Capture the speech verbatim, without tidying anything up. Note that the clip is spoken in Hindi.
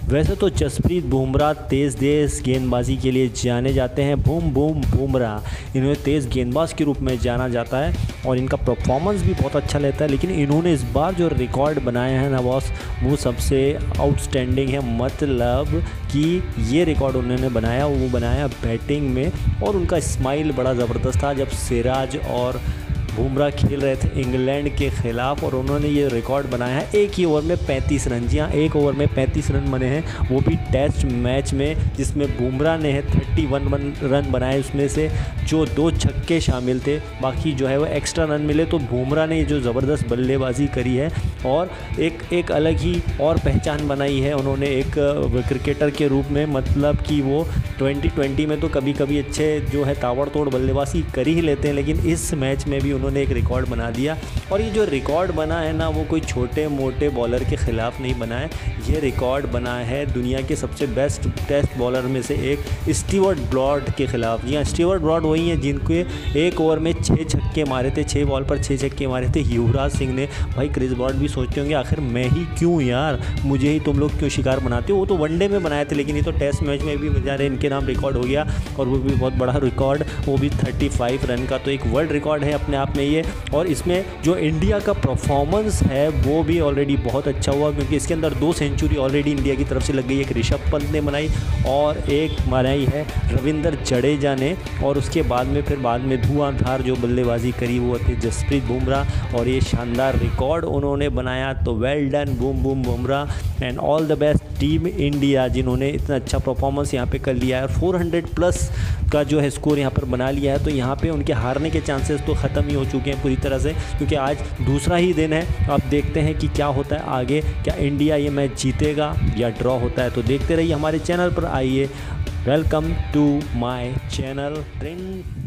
वैसे तो जसप्रीत बुमराह तेज़ तेज़ गेंदबाजी के लिए जाने जाते हैं, बूम बूम बुमराह। इन्हें तेज़ गेंदबाज के रूप में जाना जाता है और इनका परफॉर्मेंस भी बहुत अच्छा रहता है। लेकिन इन्होंने इस बार जो रिकॉर्ड बनाए हैं ना बॉस, वो सबसे आउटस्टैंडिंग है। मतलब कि ये रिकॉर्ड उन्होंने बनाया, वो बनाया बैटिंग में, और उनका स्माइल बड़ा ज़बरदस्त था जब सिराज और बुमराह खेल रहे थे इंग्लैंड के ख़िलाफ़, और उन्होंने ये रिकॉर्ड बनाया है एक ही ओवर में पैंतीस रन। जी हाँ, एक ओवर में पैंतीस रन बने हैं, वो भी टेस्ट मैच में, जिसमें बुमराह ने है थर्टी वन रन बनाए, उसमें से जो दो छक्के शामिल थे, बाकी जो है वो एक्स्ट्रा रन मिले। तो बुमराह ने जो ज़बरदस्त बल्लेबाजी करी है और एक एक अलग ही और पहचान बनाई है उन्होंने एक क्रिकेटर के रूप में। मतलब कि वो ट्वेंटी ट्वेंटी में तो कभी कभी अच्छे जो है ताबड़तोड़ बल्लेबाजी कर ही लेते हैं, लेकिन इस मैच में भी उन्होंने एक रिकॉर्ड बना दिया। और ये जो रिकॉर्ड बना है ना, वो कोई छोटे मोटे बॉलर के ख़िलाफ़ नहीं बना है, ये रिकॉर्ड बना है दुनिया के सबसे बेस्ट टेस्ट बॉलर में से एक स्टीवर्ट ब्रॉड के ख़िलाफ़। जी हाँ, स्टीवर्ट ब्रॉड वही हैं जिनके एक ओवर में छः छक्के मारे थे, छः बॉल पर छः छक्के मारे थे युवराज सिंह ने। भाई क्रिस ब्रॉड भी सोचते होंगे आखिर मैं ही क्यों यार, मुझे ही तुम लोग क्यों शिकार बनाते हो। वो तो वनडे में बनाए थे, लेकिन ये तो टेस्ट मैच में भी बेचारे इनके नाम रिकॉर्ड हो गया, और वो भी बहुत बड़ा रिकॉर्ड, वो भी पैंतीस रन का। तो एक वर्ल्ड रिकॉर्ड है अपने आप में ये। और इसमें जो इंडिया का परफॉर्मेंस है वो भी ऑलरेडी बहुत अच्छा हुआ, क्योंकि इसके अंदर दो सेंचुरी ऑलरेडी इंडिया की तरफ से लग गई। एक ऋषभ पंत ने बनाई और एक बनाई है रविंद्र जडेजा ने, और उसके बाद में फिर बाद में धुआंधार जो बल्लेबाजी करी वो थे जसप्रीत बुमराह, और ये शानदार रिकॉर्ड उन्होंने बनाया। तो well done boom boom Bumrah and all the best team India, जिन्होंने इतना अच्छा परफॉर्मेंस यहाँ पे कर लिया है और चार सौ प्लस का जो है स्कोर यहाँ पर बना लिया है। तो यहाँ पे उनके हारने के चांसेस तो ख़त्म ही हो चुके हैं पूरी तरह से, क्योंकि आज दूसरा ही दिन है। अब देखते हैं कि क्या होता है आगे, क्या इंडिया ये मैच जीतेगा या ड्रॉ होता है। तो देखते रहिए हमारे चैनल पर, आइए। Welcome to my channel trend.